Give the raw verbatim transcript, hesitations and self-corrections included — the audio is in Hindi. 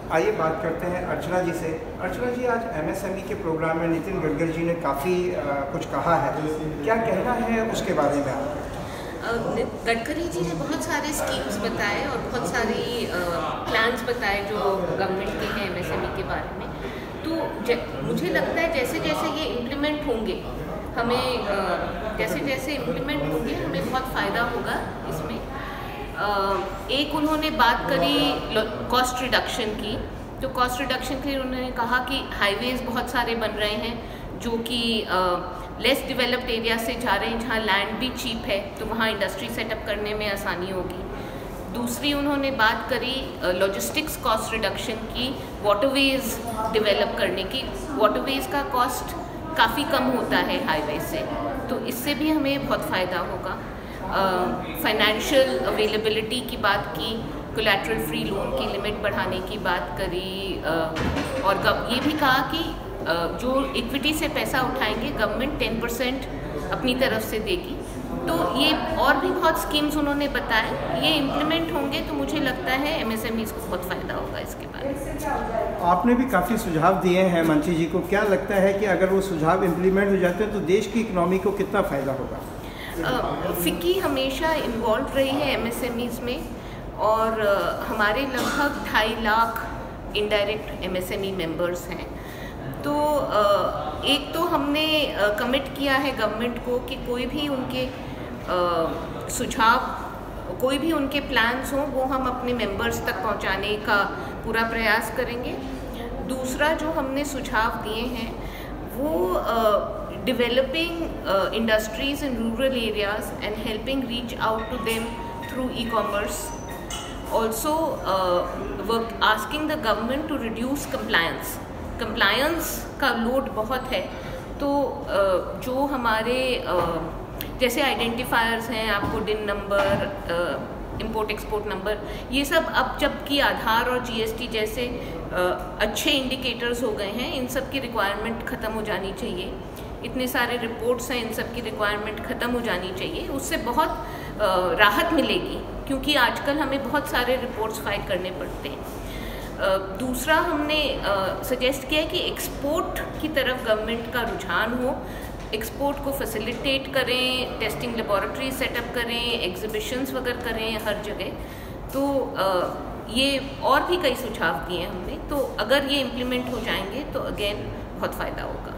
आइए बात करते हैं अर्चना जी से। अर्चना जी, आज एमएसएमई के प्रोग्राम में नितिन गडकरी जी ने काफ़ी कुछ कहा है, क्या कहना है उसके बारे में आप? गडकरी जी ने बहुत सारे स्कीम्स बताए और बहुत सारी प्लान्स बताए जो गवर्नमेंट के हैं एमएसएमई के बारे में। तो मुझे लगता है जैसे जैसे ये इम्प्लीमेंट होंगे, हमें जैसे जैसे इम्प्लीमेंट होंगे हमें बहुत फ़ायदा होगा इसमें। एक उन्होंने बात करी कॉस्ट रिडक्शन की, तो कॉस्ट रिडक्शन के लिए उन्होंने कहा कि हाईवेज़ बहुत सारे बन रहे हैं जो कि लेस डेवलप्ड एरिया से जा रहे हैं, जहाँ लैंड भी चीप है, तो वहाँ इंडस्ट्री सेटअप करने में आसानी होगी। दूसरी उन्होंने बात करी लॉजिस्टिक्स कॉस्ट रिडक्शन की, वाटरवेज़ डेवलप करने की। वाटरवेज़ का कॉस्ट काफ़ी कम होता है हाईवे से, तो इससे भी हमें बहुत फ़ायदा होगा। फाइनेंशियल uh, अवेलेबिलिटी की बात की, कोलैटरल फ्री लोन की लिमिट बढ़ाने की बात करी, uh, और ये भी कहा कि uh, जो इक्विटी से पैसा उठाएंगे गवर्नमेंट टेन परसेंट अपनी तरफ से देगी। तो ये और भी बहुत स्कीम्स उन्होंने बताए, ये इम्प्लीमेंट होंगे तो मुझे लगता है एमएसएमईज़ को बहुत फ़ायदा होगा इसके बारे में। आपने भी काफ़ी सुझाव दिए हैं मंत्री जी को, क्या लगता है कि अगर वो सुझाव इम्प्लीमेंट हो जाते हैं तो देश की इकोनॉमी को कितना फ़ायदा होगा? फिक्की हमेशा इन्वॉल्व रही है एमएसएमईज़ में, और हमारे लगभग ढाई लाख इनडायरेक्ट एमएसएमई मेंबर्स हैं। तो एक तो हमने कमिट किया है गवर्नमेंट को कि कोई भी उनके सुझाव, कोई भी उनके प्लान्स हों वो हम अपने मेंबर्स तक पहुंचाने का पूरा प्रयास करेंगे। दूसरा जो हमने सुझाव दिए हैं वो developing uh, industries in rural areas and helping reach out to them through e-commerce. Also uh, work asking the government to reduce compliance. Compliance का load बहुत है, तो uh, जो हमारे uh, जैसे आइडेंटिफायर्स हैं, आपको डिन नंबर, इम्पोर्ट एक्सपोर्ट नंबर, ये सब अब जबकि आधार और जीएसटी जैसे uh, अच्छे इंडिकेटर्स हो गए हैं, इन सब की रिक्वायरमेंट ख़त्म हो जानी चाहिए। इतने सारे रिपोर्ट्स हैं, इन सब की रिक्वायरमेंट ख़त्म हो जानी चाहिए। उससे बहुत राहत मिलेगी, क्योंकि आजकल हमें बहुत सारे रिपोर्ट्स फाइल करने पड़ते हैं। दूसरा हमने सजेस्ट किया है कि एक्सपोर्ट की तरफ गवर्नमेंट का रुझान हो, एक्सपोर्ट को फैसिलिटेट करें, टेस्टिंग लेबॉरेटरी सेटअप करें, एग्जीबिशंस वगैरह करें हर जगह। तो ये और भी कई सुझाव दिए हैं हमने, तो अगर ये इम्प्लीमेंट हो जाएंगे तो अगेन बहुत फ़ायदा होगा।